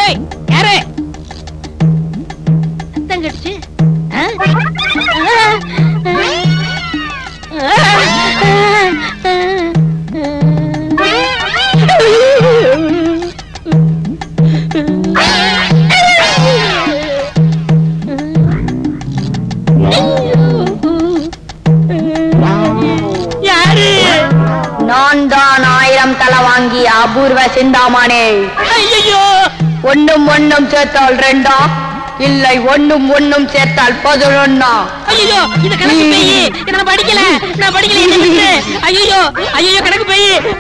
ஓய் யாரு சத்தம் கடிச்சு நான் தான் 1000 தலை வாங்கிய அபூர்வ சிந்தாமணி. ஐயோ ஒண்ணும் ஒண்ணும் சேர்த்தால் 2, இல்லை ஒண்ணும் ஒண்ணும் சேர்த்தால் 11. ஐயோ இது கணக்கு போய் நான் படிக்கல ஐயோ கணக்கு போய்